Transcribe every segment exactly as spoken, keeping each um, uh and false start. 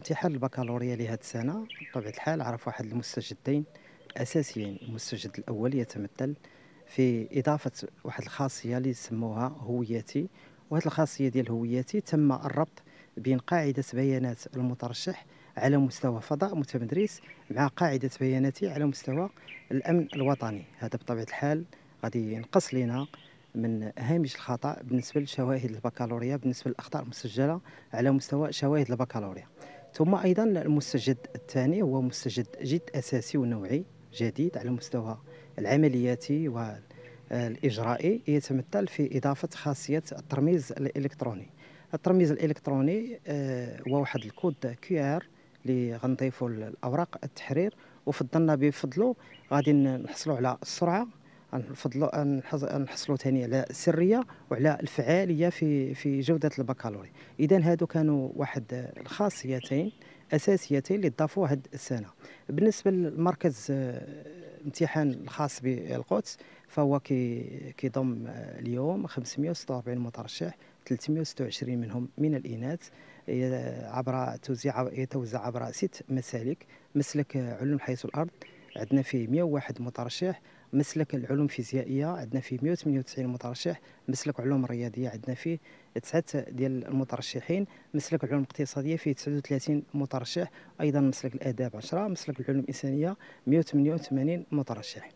امتحان البكالوريا لهذه السنة بطبيعة الحال عرف واحد المستجدين أساسيين. المستجد الأول يتمثل في إضافة واحد الخاصية اللي سموها هويتي، وهذه الخاصية ديال هويتي تم الربط بين قاعدة بيانات المترشح على مستوى فضاء متمدرس مع قاعدة بياناتي على مستوى الأمن الوطني. هذا بطبيعة الحال غادي ينقص لنا من هامش الخطأ بالنسبة لشواهد البكالوريا، بالنسبة للأخطاء المسجلة على مستوى شواهد البكالوريا. ثم أيضا المستجد الثاني هو مستجد جد أساسي ونوعي جديد على المستوى العملياتي والإجرائي، يتمثل في إضافة خاصية الترميز الإلكتروني. الترميز الإلكتروني آه، هو واحد الكود كيو ار اللي غنضيفوا لأوراق التحرير، وفضلنا بفضله غادي نحصلوا على السرعة، نفضلوا نحصلوا ثاني على السريه وعلى الفعاليه في في جوده البكالوريا. اذا هادو كانوا واحد الخاصيتين اساسيتين اللي ضافوا هذه السنه. بالنسبه للمركز آه، الامتحان الخاص بالقدس، فهو كي كيضم آه، اليوم خمسمائة وستة وأربعين مترشح، ثلاثمائة وستة وعشرين منهم من الاناث، ي- عبر توزيع يتوزع عبر ست مسالك. مسلك آه، علوم حيث الارض عندنا فيه مائة وواحد مترشح. مسلك العلوم الفيزيائيه عندنا فيه مائة وثمانية وتسعين مترشح. مسلك العلوم الرياضيه عندنا فيه تسعه ديال المترشحين. مسلك العلوم الاقتصاديه فيه تسعة وثلاثين مترشح. ايضا مسلك الاداب عشرة. مسلك العلوم الانسانيه مائة وثمانية وثمانين مترشح.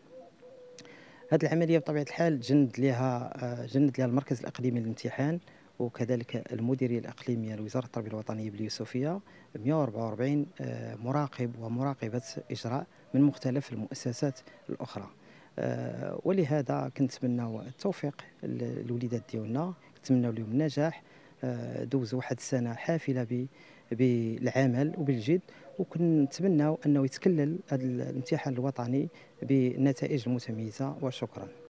هذه العمليه بطبيعه الحال جند لها آه، جند لها المركز الاقليمي للامتحان، وكذلك المديريه الاقليميه لوزاره التربيه الوطنيه باليوسفيه مائة وأربعة وأربعين آه، مراقب ومراقبه اجراء من مختلف المؤسسات الاخرى. آه، ولهذا كنتمناو التوفيق للوليدات ديالنا، كنتمناو لهم النجاح. آه، دوزوا واحد السنه حافله ب- بالعمل وبالجد، وكنتمناو انه يتكلل هذا الامتحان الوطني بالنتائج المتميزه. وشكرا.